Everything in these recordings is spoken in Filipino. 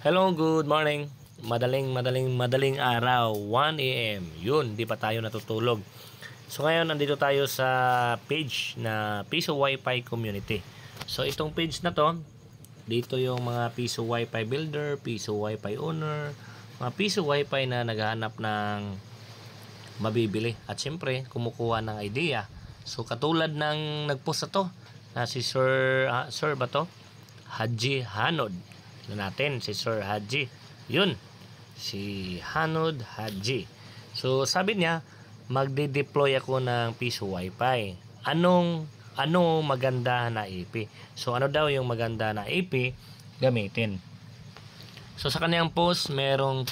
Hello, good morning. Madaling araw, 1 AM. Yun, di pa tayo natutulog. So ngayon, nandito tayo sa page na Piso Wi-Fi Community. So itong page na to, dito yung mga Piso Wi-Fi builder, Piso Wi-Fi owner, mga Piso Wi-Fi na naghahanap ng mabibili. At syempre, kumukuha ng idea. So katulad ng nagpost na to, na si Sir ba to? Haji Hanod na natin, si Sir Haji. Yun, si Hanod Haji. So sabi niya, magde-deploy ako ng Piso Wi-Fi. Ano maganda na AP? So ano daw yung maganda na AP gamitin? So sa kanyang post, merong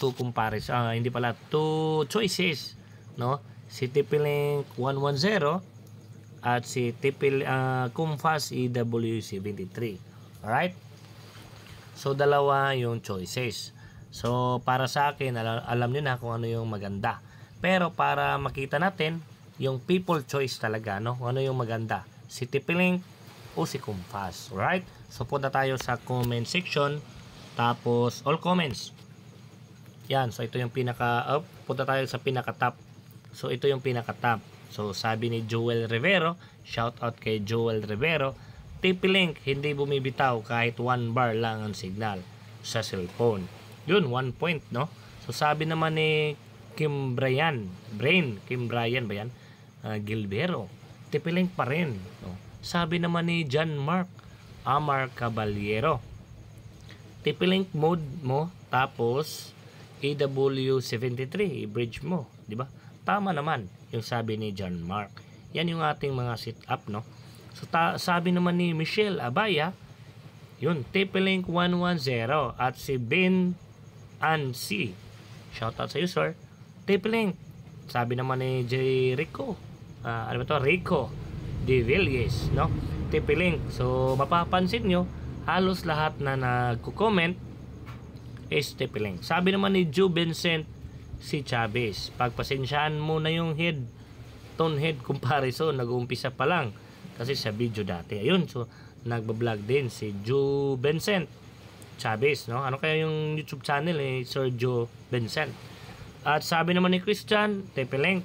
two choices, no? Si TP-Link 110 at si Comfast EW73. Alright? So dalawa yung choices. So para sa akin, alam niyo na kung ano yung maganda. Pero para makita natin yung people choice talaga, no? Ano yung maganda? Si TP-Link o si Comfast. Alright? So punta tayo sa comment section. Tapos all comments. Yan. So ito yung punta tayo sa pinaka-top. So ito yung pinaka-top. So sabi ni Joel Rivero, shout out kay Joel Rivero, TP-Link hindi bumibitaw kahit 1 bar lang ang signal sa cellphone. Yun, 1 point, no? So sabi naman ni Kim Bryan ba yan? Gilbero, TP-Link pa rin, no? Sabi naman ni John Mark Amar Caballero, TP-Link mode mo tapos AW73 i-bridge mo, di ba? Tama naman yung sabi ni John Mark. Yan yung ating mga setup, no? So sabi naman ni Michelle Abaya, yun, TP-Link 110 at si Ben Ansi. Shout out sa iyo, sir. TP-Link. Sabi naman ni J. Rico. Rico De Villiers, no? TP-Link. So mapapansin nyo, halos lahat na nagko-comment is TP-Link. Sabi naman ni Joe Vincent si Chavez, pagpasensyaan mo na yung tone head comparison, nag-uumpisa pa lang kasi sa video dati. Ayun, so nagba-vlog din si Joe Vincent Chavez, no? Ano kaya yung YouTube channel Sir Joe Vincent. At sabi naman ni Christian, TP-Link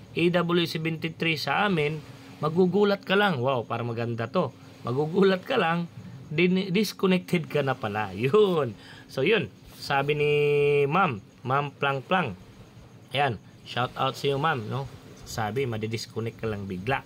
AW73 sa amin, magugulat ka lang. Wow, para maganda to. Magugulat ka lang, disconnected ka na pala. Yun. So yun, sabi ni Ma'am Plang Plang. Ayan, shout out sa iyo, ma'am, no? Sabi, madidisconnect ka lang bigla.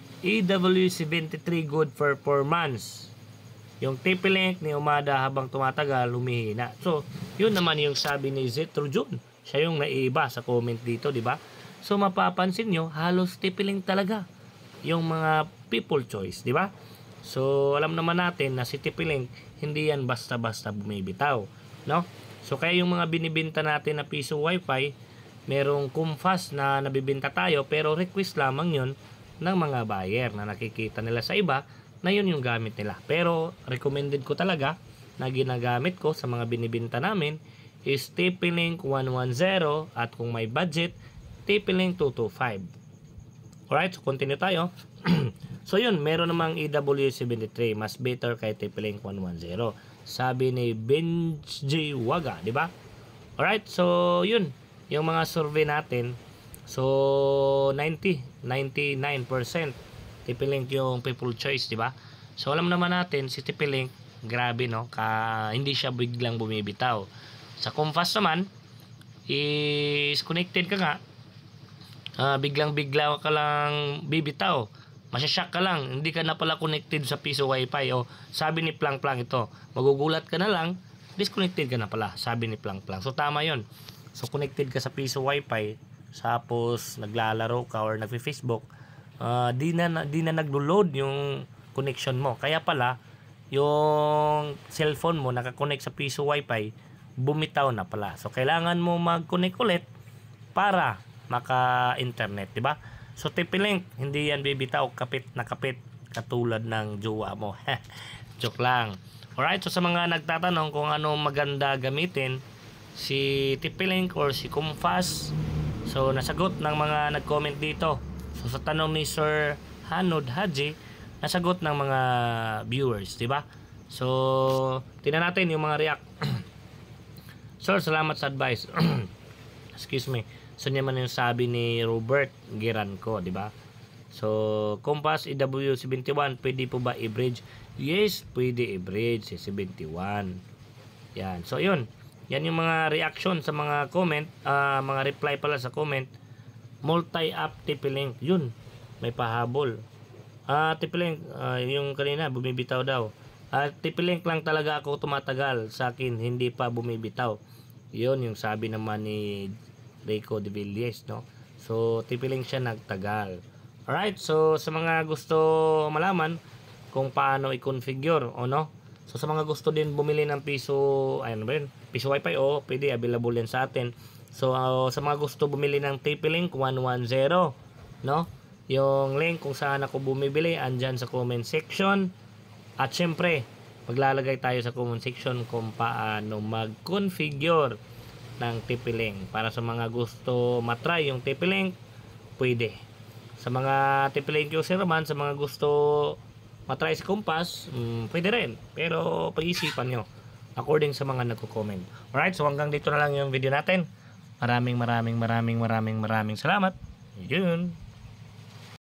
EW73 good for 4 months. Yung TP-Link ni Umada habang tumatagal, humihina. So, yun naman yung sabi ni Zetro Jun. Siya yung naiiba sa comment dito, di ba? So, mapapansin nyo, halos TP-Link talaga yung mga people choice, di ba? So, alam naman natin na si TP-Link, hindi yan basta-basta bumibitaw, no? So, kaya yung mga binibenta natin na Piso Wi-Fi, merong Comfast na nabibenta tayo, pero request lamang yun ng mga buyer na nakikita nila sa iba na yun yung gamit nila. Pero recommended ko talaga na ginagamit ko sa mga binibenta namin is TP-Link 110 at kung may budget, TP-Link 225. Alright, so continue tayo. So yun, meron namang EW73, mas better kay TP-Link 110. Sabi ni Benji Waga, di ba? Alright, so yun, yung mga survey natin. So 99% TP-Link yung people choice, di ba? So alam naman natin si TP-Link, grabe, no? Hindi siya biglang bumibitaw. Sa Comfast naman is connected ka nga, biglang-bigla ka lang bibitaw. Masyashock ka lang, hindi ka na pala connected sa Piso Wi-Fi. O sabi ni Plang Plang ito, magugulat ka na lang, disconnected ka na pala, sabi ni Plang Plang. So tama yon. So connected ka sa Piso Wi-Fi, tapos naglalaro ka or nagfi-Facebook, di na naglo-load yung connection mo. Kaya pala yung cellphone mo nakakonect sa Piso Wi-Fi, bumitaw na pala. So kailangan mo mag-connect ulit para maka-internet, di ba? So TP-Link, hindi yan bibitaw, kapit na kapit katulad ng jowa mo. Joke lang. Alright, so sa mga nagtatanong kung ano maganda gamitin, si TP-Link or si Comfast, so nasagot ng mga nag-comment dito. So sa tanong ni Sir Hanod Haji, nasagot ng mga viewers, di ba? So tingnan natin yung mga react. Sir, salamat sa advice. Excuse me. So naman yung sabi ni Robert Giranco, di ba? So, Compass EW71, pwede po ba i-bridge? Yes, pwede i-bridge si 71. Yan. So, yun. Yan yung mga reaction sa mga comment, mga reply pala sa comment. Multi-app TP-Link. Yun. May pahabol. TP-Link, yung kanina, bumibitaw daw. TP-Link lang talaga ako tumatagal. Sa akin, hindi pa bumibitaw. Yun yung sabi naman ni Rico de Villiers, no? So, TP-Link siya nagtagal. Alright, so sa mga gusto malaman kung paano i-configure, o no? So, sa mga gusto din bumili ng piso, ayun ba yun? Piso Wi-Fi, pwede, available yan sa atin. So, sa mga gusto bumili ng TP-Link 110, no? Yung link kung saan ako bumibili, andyan sa comment section. At syempre, maglalagay tayo sa comment section kung paano mag-configure ng TP-Link. Para sa mga gusto matry yung TP-Link, pwede. Sa mga TP-Link user naman, sa mga gusto matry si Compass, pwede rin. Pero pag-isipan nyo according sa mga nagko-comment. Alright, so hanggang dito na lang yung video natin. Maraming salamat. Yun.